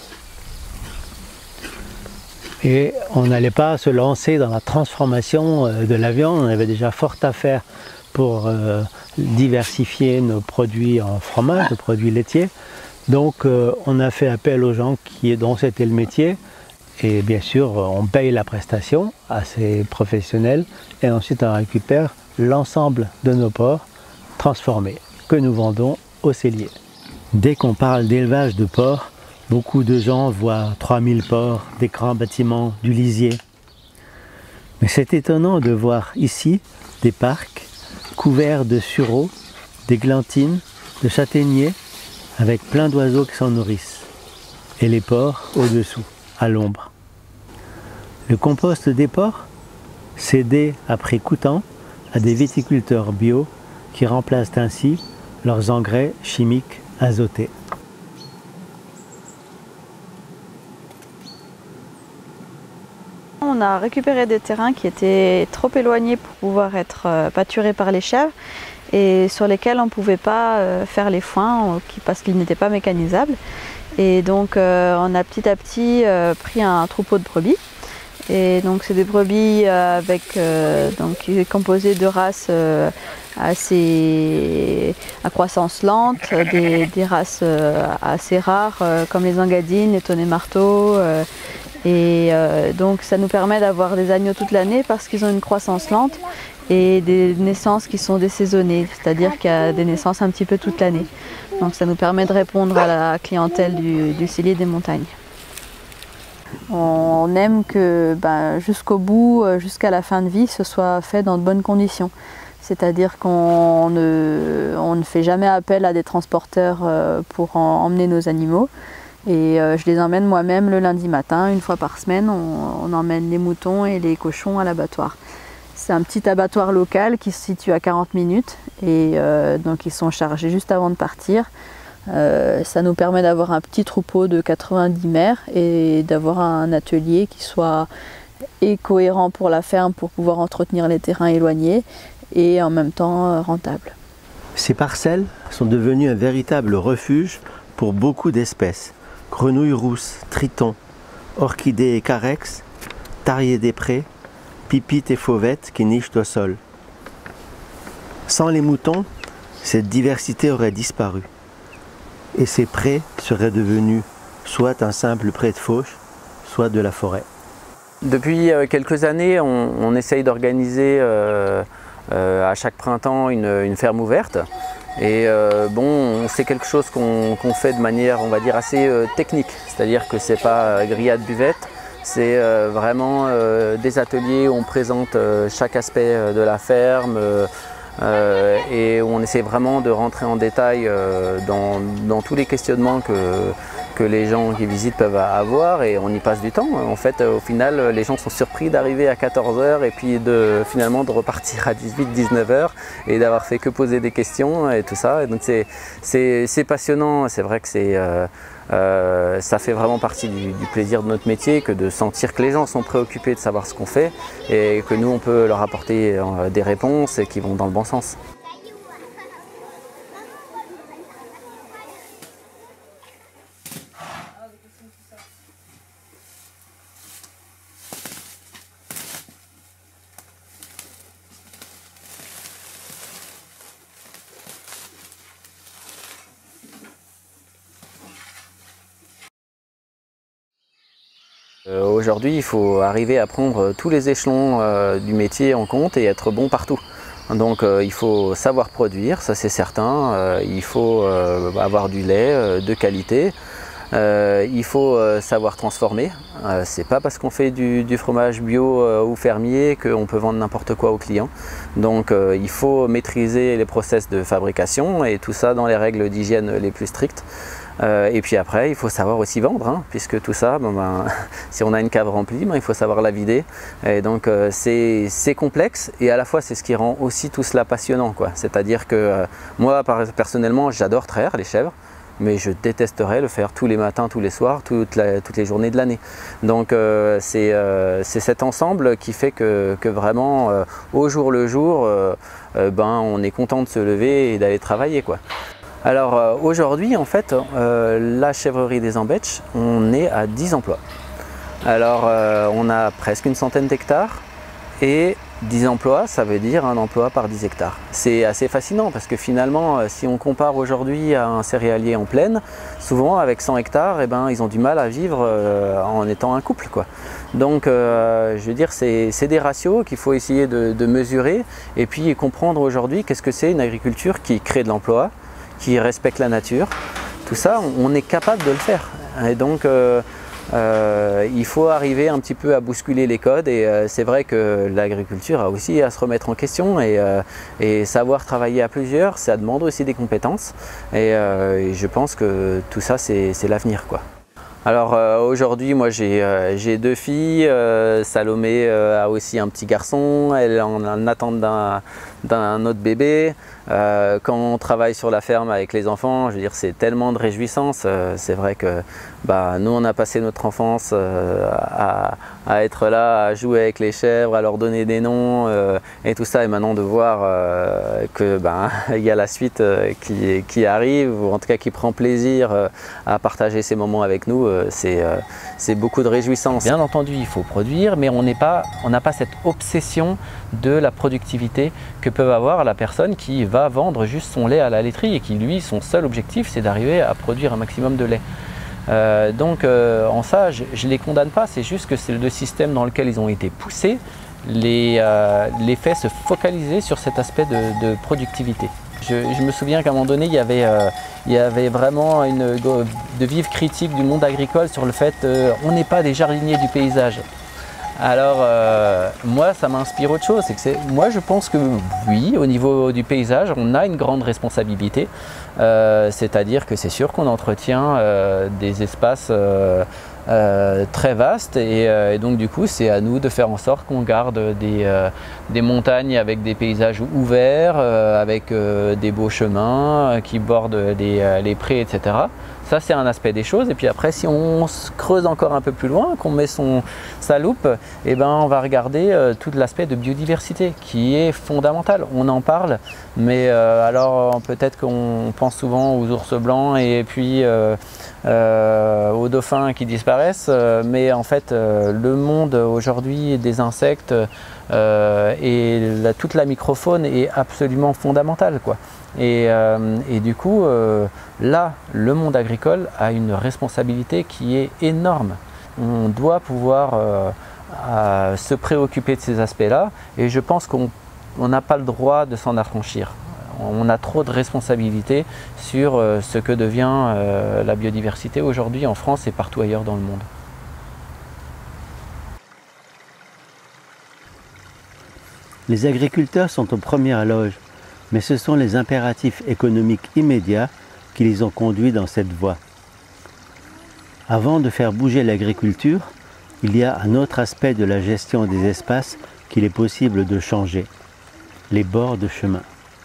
Et on n'allait pas se lancer dans la transformation de la viande, on avait déjà fort à faire pour euh, diversifier nos produits en fromage, nos produits laitiers. Donc euh, on a fait appel aux gens qui, dont c'était le métier, et bien sûr on paye la prestation à ces professionnels, et ensuite on récupère l'ensemble de nos porcs transformés, que nous vendons aux celliers. Dès qu'on parle d'élevage de porcs, beaucoup de gens voient trois mille porcs, des grands bâtiments, du lisier. Mais c'est étonnant de voir ici des parcs couverts de sureaux, d'églantines, de châtaigniers, avec plein d'oiseaux qui s'en nourrissent. Et les porcs au-dessous, à l'ombre. Le compost des porcs, cédé à prix coûtant à des viticulteurs bio qui remplacent ainsi leurs engrais chimiques azotés. On a récupéré des terrains qui étaient trop éloignés pour pouvoir être pâturés par les chèvres et sur lesquels on ne pouvait pas faire les foins parce qu'ils n'étaient pas mécanisables. Et donc on a petit à petit pris un troupeau de brebis. Et donc c'est des brebis avec, donc, composées de races assez à croissance lente, des, des races assez rares comme les engadines, les tonnet-marteau. Et euh, donc ça nous permet d'avoir des agneaux toute l'année parce qu'ils ont une croissance lente et des naissances qui sont désaisonnées, c'est-à-dire qu'il y a des naissances un petit peu toute l'année. Donc ça nous permet de répondre à la clientèle du, du cellier des montagnes. On aime que ben, jusqu'au bout, jusqu'à la fin de vie, ce soit fait dans de bonnes conditions. C'est-à-dire qu'on ne, on ne fait jamais appel à des transporteurs pour en, emmener nos animaux. Et euh, je les emmène moi-même le lundi matin, une fois par semaine, on, on emmène les moutons et les cochons à l'abattoir. C'est un petit abattoir local qui se situe à quarante minutes et euh, donc ils sont chargés juste avant de partir. Euh, ça nous permet d'avoir un petit troupeau de quatre-vingt-dix mères et d'avoir un atelier qui soit et cohérent pour la ferme pour pouvoir entretenir les terrains éloignés et en même temps rentable. Ces parcelles sont devenues un véritable refuge pour beaucoup d'espèces. Grenouilles rousses, tritons, orchidées et carex, tariers des prés, pipites et fauvettes qui nichent au sol. Sans les moutons, cette diversité aurait disparu et ces prés seraient devenus soit un simple pré de fauche, soit de la forêt. Depuis quelques années, on, on essaye d'organiser euh, euh, à chaque printemps une, une ferme ouverte. Et euh, bon, c'est quelque chose qu'on qu'on fait de manière, on va dire, assez euh, technique. C'est-à-dire que c'est pas euh, grillade buvette, c'est euh, vraiment euh, des ateliers où on présente euh, chaque aspect euh, de la ferme euh, euh, et où on essaie vraiment de rentrer en détail euh, dans, dans tous les questionnements que, que les gens qui visitent peuvent avoir et on y passe du temps. En fait, au final, les gens sont surpris d'arriver à quatorze heures et puis de finalement de repartir à dix-huit dix-neuf heures et d'avoir fait que poser des questions et tout ça. Et donc c'est passionnant, c'est vrai que c'est euh, euh, ça fait vraiment partie du, du plaisir de notre métier que de sentir que les gens sont préoccupés de savoir ce qu'on fait et que nous on peut leur apporter euh, des réponses qui vont dans le bon sens. Euh, Aujourd'hui, il faut arriver à prendre tous les échelons euh, du métier en compte et être bon partout. Donc euh, il faut savoir produire, ça c'est certain, euh, il faut euh, avoir du lait euh, de qualité, euh, il faut euh, savoir transformer. Euh, c'est pas parce qu'on fait du, du fromage bio euh, ou fermier qu'on peut vendre n'importe quoi aux clients. Donc euh, il faut maîtriser les process de fabrication et tout ça dans les règles d'hygiène les plus strictes. Euh, et puis après, il faut savoir aussi vendre, hein, puisque tout ça, ben, ben, si on a une cave remplie, ben, il faut savoir la vider. Et donc euh, c'est complexe et à la fois c'est ce qui rend aussi tout cela passionnant. C'est-à-dire que euh, moi personnellement, j'adore traire les chèvres. mais je détesterais le faire tous les matins, tous les soirs, toute la, toutes les journées de l'année. Donc euh, c'est euh, cet ensemble qui fait que, que vraiment, euh, au jour le jour, euh, euh, ben, on est content de se lever et d'aller travailler, quoi. Alors euh, aujourd'hui, en fait, euh, la chèvrerie des Embetches, on est à dix emplois. Alors euh, on a presque une centaine d'hectares et dix emplois, ça veut dire un emploi par dix hectares. C'est assez fascinant parce que finalement, si on compare aujourd'hui à un céréalier en plaine, souvent avec cent hectares, eh ben, ils ont du mal à vivre euh, en étant un couple, quoi. Donc euh, je veux dire, c'est des ratios qu'il faut essayer de, de mesurer et puis comprendre aujourd'hui qu'est-ce que c'est une agriculture qui crée de l'emploi, qui respecte la nature. Tout ça, on, on est capable de le faire. Et donc, euh, Euh, il faut arriver un petit peu à bousculer les codes et euh, c'est vrai que l'agriculture a aussi à se remettre en question et, euh, et savoir travailler à plusieurs, ça demande aussi des compétences et, euh, et je pense que tout ça c'est l'avenir, quoi. Alors euh, aujourd'hui, moi j'ai euh, j'ai deux filles, euh, Salomé euh, a aussi un petit garçon, elle est en attente d'un d'un autre bébé. Euh, quand on travaille sur la ferme avec les enfants, je veux dire, c'est tellement de réjouissance. Euh, c'est vrai que bah, nous on a passé notre enfance euh, à, à être là, à jouer avec les chèvres, à leur donner des noms euh, et tout ça, et maintenant de voir euh, que bah, il y a la suite euh, qui, qui arrive, ou en tout cas qui prend plaisir euh, à partager ces moments avec nous, euh, c'est euh, c'est beaucoup de réjouissance. Bien entendu, il faut produire, mais on n'est pas, on n'a pas cette obsession de la productivité que peut avoir la personne qui va vendre juste son lait à la laiterie et qui, lui, son seul objectif, c'est d'arriver à produire un maximum de lait. Euh, donc euh, en ça, je ne les condamne pas, c'est juste que c'est le système dans lequel ils ont été poussés, les, euh, les fait se focaliser sur cet aspect de, de productivité. Je, je me souviens qu'à un moment donné, il y avait, euh, il y avait vraiment une de vives critiques du monde agricole sur le fait euh, on n'est pas des jardiniers du paysage. Alors euh, moi ça m'inspire autre chose, c'est que c'est moi je pense que oui, au niveau du paysage on a une grande responsabilité, euh, c'est-à-dire que c'est sûr qu'on entretient euh, des espaces euh, euh, très vastes et, euh, et donc du coup c'est à nous de faire en sorte qu'on garde des, euh, des montagnes avec des paysages ouverts, euh, avec euh, des beaux chemins euh, qui bordent les, euh, les prés, et cetera. Ça, c'est un aspect des choses. Et puis après, si on se creuse encore un peu plus loin, qu'on met son, sa loupe, eh ben, on va regarder euh, tout l'aspect de biodiversité qui est fondamental. On en parle, mais euh, alors peut-être qu'on pense souvent aux ours blancs et puis euh, euh, aux dauphins qui disparaissent. Euh, mais en fait, euh, le monde aujourd'hui des insectes euh, et la, toute la microfaune est absolument fondamentale, quoi. Et, euh, et du coup, euh, là, le monde agricole a une responsabilité qui est énorme. On doit pouvoir euh, à se préoccuper de ces aspects-là et je pense qu'on n'a pas le droit de s'en affranchir. On a trop de responsabilités sur euh, ce que devient euh, la biodiversité aujourd'hui en France et partout ailleurs dans le monde. Les agriculteurs sont aux premières loges, mais ce sont les impératifs économiques immédiats qui les ont conduits dans cette voie. Avant de faire bouger l'agriculture, il y a un autre aspect de la gestion des espaces qu'il est possible de changer, les bords de chemin.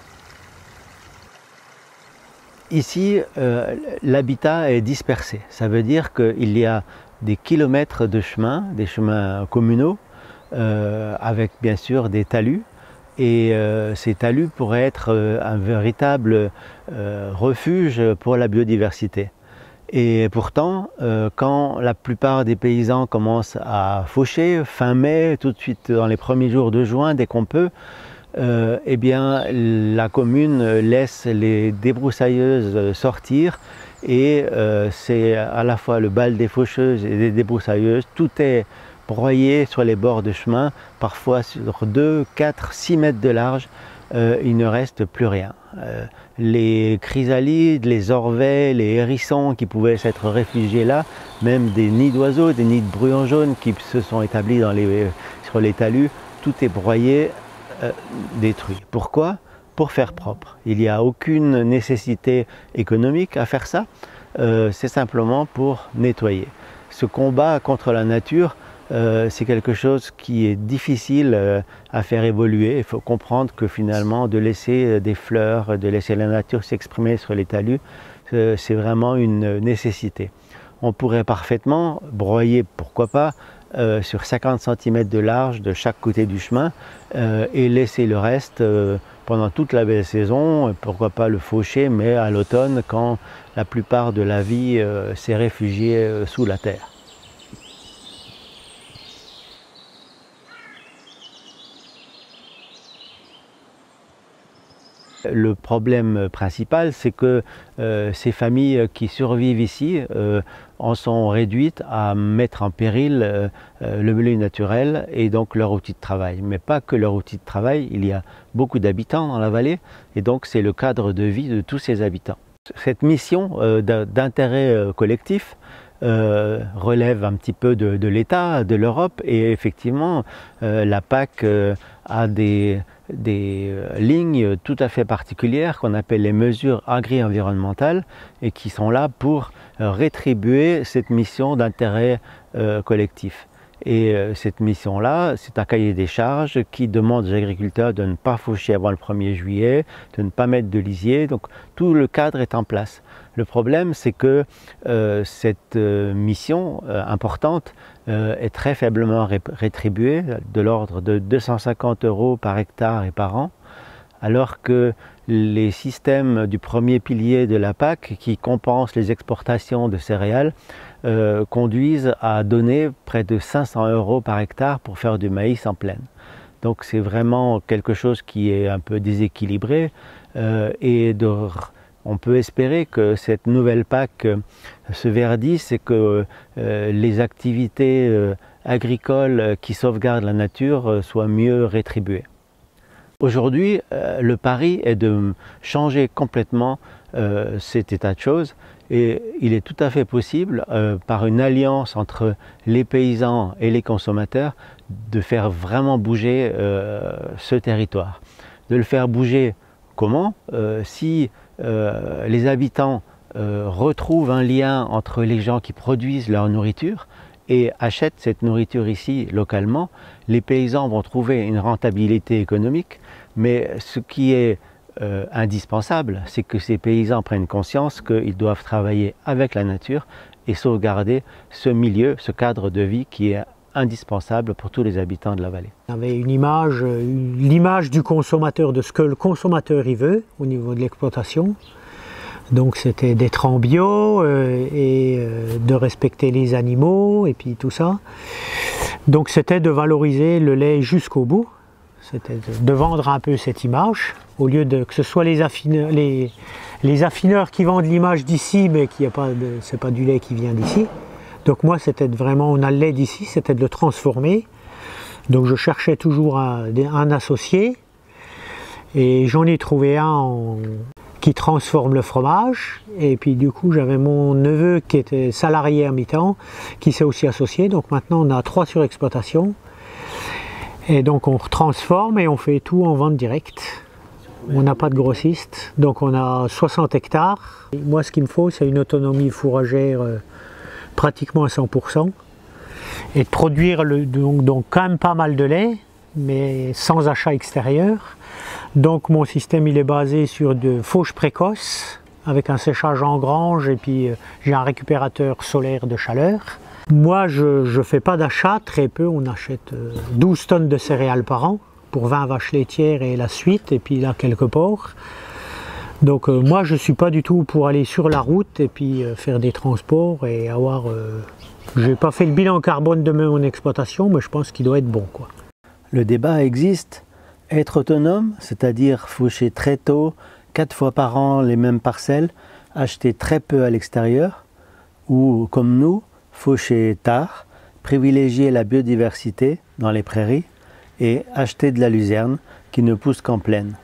Ici, euh, l'habitat est dispersé. Ça veut dire qu'il y a des kilomètres de chemins, des chemins communaux, euh, avec bien sûr des talus. Et euh, ces talus pourraient être euh, un véritable euh, refuge pour la biodiversité. Et pourtant, euh, quand la plupart des paysans commencent à faucher, fin mai, tout de suite dans les premiers jours de juin, dès qu'on peut, euh, eh bien, la commune laisse les débroussailleuses sortir et euh, c'est à la fois le bal des faucheuses et des débroussailleuses, tout est broyé sur les bords de chemin, parfois sur deux, quatre, six mètres de large, euh, il ne reste plus rien. Euh, les chrysalides, les orvets, les hérissons qui pouvaient s'être réfugiés là, même des nids d'oiseaux, des nids de bruants jaunes qui se sont établis dans les, sur les talus, tout est broyé, euh, détruit. Pourquoi? Pour faire propre. Il n'y a aucune nécessité économique à faire ça, euh, c'est simplement pour nettoyer. Ce combat contre la nature, Euh, c'est quelque chose qui est difficile euh, à faire évoluer. Il faut comprendre que finalement de laisser des fleurs, de laisser la nature s'exprimer sur les talus, euh, c'est vraiment une nécessité. On pourrait parfaitement broyer, pourquoi pas, euh, sur cinquante centimètres de large de chaque côté du chemin euh, et laisser le reste euh, pendant toute la belle saison, pourquoi pas le faucher, mais à l'automne quand la plupart de la vie euh, s'est réfugiée euh, sous la terre. Le problème principal, c'est que euh, ces familles qui survivent ici euh, en sont réduites à mettre en péril euh, le milieu naturel et donc leur outil de travail. Mais pas que leur outil de travail, il y a beaucoup d'habitants dans la vallée et donc c'est le cadre de vie de tous ces habitants. Cette mission euh, d'intérêt euh, collectif Euh, relève un petit peu de, de l'État, de l'Europe, et effectivement euh, la P A C euh, a des, des euh, lignes tout à fait particulières qu'on appelle les mesures agri-environnementales et qui sont là pour euh, rétribuer cette mission d'intérêt euh, collectif. Et euh, cette mission-là, c'est un cahier des charges qui demande aux agriculteurs de ne pas faucher avant le premier juillet, de ne pas mettre de lisier, donc tout le cadre est en place. Le problème, c'est que euh, cette euh, mission euh, importante euh, est très faiblement ré rétribuée, de l'ordre de deux cent cinquante euros par hectare et par an, alors que les systèmes du premier pilier de la P A C, qui compensent les exportations de céréales, euh, conduisent à donner près de cinq cents euros par hectare pour faire du maïs en plaine. Donc c'est vraiment quelque chose qui est un peu déséquilibré euh, et de on peut espérer que cette nouvelle P A C se verdisse et que euh, les activités euh, agricoles qui sauvegardent la nature euh, soient mieux rétribuées. Aujourd'hui, euh, le pari est de changer complètement euh, cet état de choses et il est tout à fait possible, euh, par une alliance entre les paysans et les consommateurs, de faire vraiment bouger euh, ce territoire. De le faire bouger comment? euh, Si Euh, les habitants euh, retrouvent un lien entre les gens qui produisent leur nourriture et achètent cette nourriture ici localement, les paysans vont trouver une rentabilité économique, mais ce qui est euh, indispensable, c'est que ces paysans prennent conscience qu'ils doivent travailler avec la nature et sauvegarder ce milieu, ce cadre de vie qui est indispensable pour tous les habitants de la vallée. Il y avait une image, l'image du consommateur, de ce que le consommateur y veut au niveau de l'exploitation. Donc c'était d'être en bio euh, et euh, de respecter les animaux et puis tout ça. Donc c'était de valoriser le lait jusqu'au bout. C'était de, de vendre un peu cette image, au lieu de que ce soit les affineurs, les, les affineurs qui vendent l'image d'ici, mais qui a pas de, c'est pas du lait qui vient d'ici. Donc moi, c'était vraiment, on a le lait d'ici, c'était de le transformer. Donc je cherchais toujours un, un associé. Et j'en ai trouvé un en, qui transforme le fromage. Et puis du coup, j'avais mon neveu qui était salarié à mi-temps, qui s'est aussi associé. Donc maintenant, on a trois surexploitations. Et donc on transforme et on fait tout en vente directe. On n'a pas de grossiste. Donc on a soixante hectares. Et moi, ce qu'il me faut, c'est une autonomie fourragère euh, pratiquement à cent pour cent, et de produire le, donc, donc quand même pas mal de lait, mais sans achat extérieur. Donc mon système il est basé sur de fauches précoces, avec un séchage en grange, et puis euh, j'ai un récupérateur solaire de chaleur. Moi je ne fais pas d'achat, très peu, on achète euh, douze tonnes de céréales par an, pour vingt vaches laitières et la suite, et puis là quelques porcs. Donc euh, moi je ne suis pas du tout pour aller sur la route et puis euh, faire des transports et avoir... Euh, je n'ai pas fait le bilan carbone de mon exploitation, mais je pense qu'il doit être bon, quoi. Le débat existe. Être autonome, c'est-à-dire faucher très tôt, quatre fois par an les mêmes parcelles, acheter très peu à l'extérieur, ou comme nous, faucher tard, privilégier la biodiversité dans les prairies et acheter de la luzerne qui ne pousse qu'en plaine.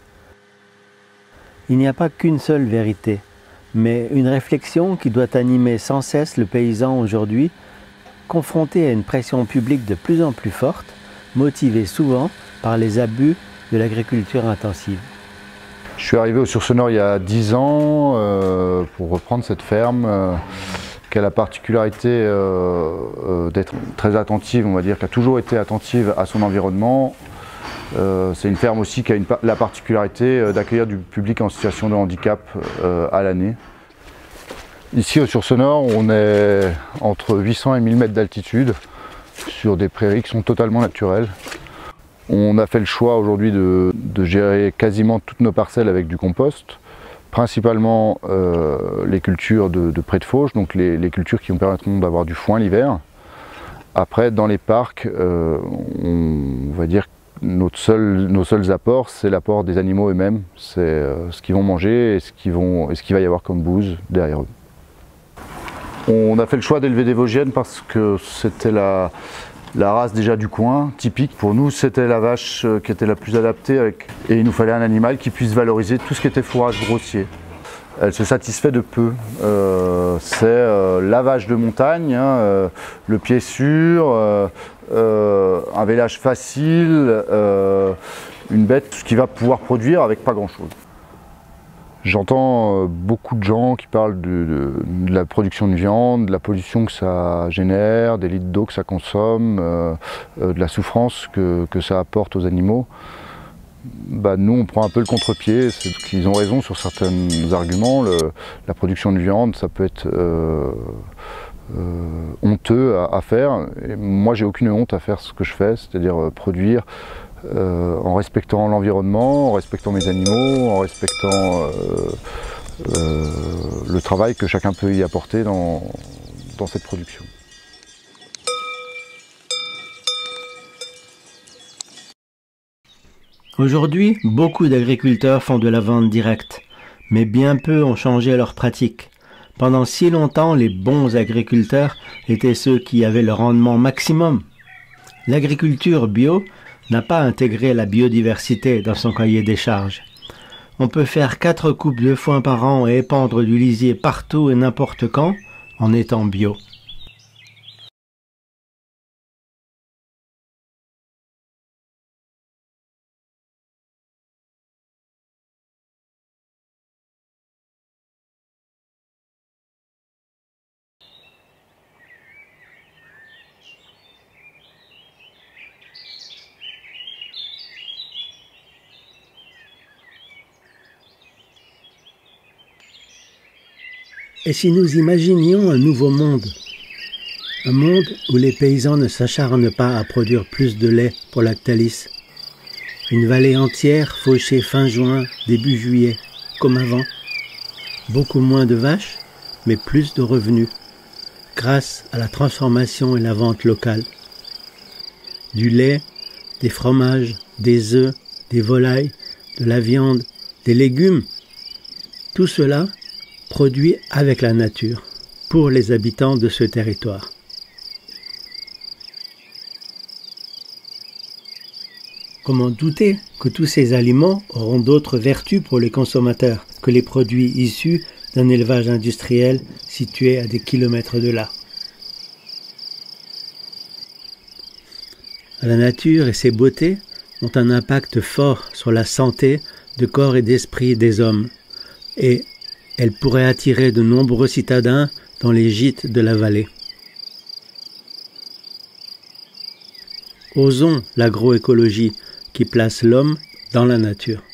Il n'y a pas qu'une seule vérité, mais une réflexion qui doit animer sans cesse le paysan aujourd'hui, confronté à une pression publique de plus en plus forte, motivée souvent par les abus de l'agriculture intensive. Je suis arrivé au Sur-ce-Nord il y a dix ans euh, pour reprendre cette ferme euh, qui a la particularité euh, euh, d'être très attentive, on va dire, qui a toujours été attentive à son environnement. Euh, c'est une ferme aussi qui a une, la particularité d'accueillir du public en situation de handicap euh, à l'année. Ici au Sur-Sonore, on est entre huit cents et mille mètres d'altitude sur des prairies qui sont totalement naturelles. On a fait le choix aujourd'hui de, de gérer quasiment toutes nos parcelles avec du compost, principalement euh, les cultures de, de près de Fauches, donc les, les cultures qui nous permettront d'avoir du foin l'hiver. Après, dans les parcs, euh, on, on va dire que notre seul, nos seuls apports, c'est l'apport des animaux eux-mêmes. C'est euh, ce qu'ils vont manger et ce qu'il qu va y avoir comme bouse derrière eux. On a fait le choix d'élever des Vosgiennes parce que c'était la, la race déjà du coin, typique. Pour nous, c'était la vache qui était la plus adaptée avec, et il nous fallait un animal qui puisse valoriser tout ce qui était fourrage grossier. Elle se satisfait de peu. Euh, c'est euh, la vache de montagne, hein, euh, le pied sûr, euh, euh, un vélage facile, euh, une bête qui va pouvoir produire avec pas grand-chose. J'entends beaucoup de gens qui parlent de, de, de la production de viande, de la pollution que ça génère, des litres d'eau que ça consomme, euh, euh, de la souffrance que, que ça apporte aux animaux. Bah, nous, on prend un peu le contre-pied, c'est qu'ils ont raison sur certains arguments. Le, la production de viande, ça peut être euh, euh, honteux à, à faire. Et moi, j'ai aucune honte à faire ce que je fais, c'est-à-dire euh, produire Euh, en respectant l'environnement, en respectant mes animaux, en respectant euh, euh, le travail que chacun peut y apporter dans, dans cette production. Aujourd'hui, beaucoup d'agriculteurs font de la vente directe, mais bien peu ont changé leurs pratiques. Pendant si longtemps, les bons agriculteurs étaient ceux qui avaient le rendement maximum. L'agriculture bio n'a pas intégré la biodiversité dans son cahier des charges. On peut faire quatre coupes de foin par an et épandre du lisier partout et n'importe quand en étant bio. Et si nous imaginions un nouveau monde, un monde où les paysans ne s'acharnent pas à produire plus de lait pour Lactalis, une vallée entière fauchée fin juin, début juillet, comme avant, beaucoup moins de vaches, mais plus de revenus, grâce à la transformation et la vente locale. Du lait, des fromages, des œufs, des volailles, de la viande, des légumes, tout cela produit avec la nature, pour les habitants de ce territoire. Comment douter que tous ces aliments auront d'autres vertus pour les consommateurs que les produits issus d'un élevage industriel situé à des kilomètres de là. La nature et ses beautés ont un impact fort sur la santé de corps et d'esprit des hommes, et elle pourrait attirer de nombreux citadins dans les gîtes de la vallée. Osons l'agroécologie qui place l'homme dans la nature.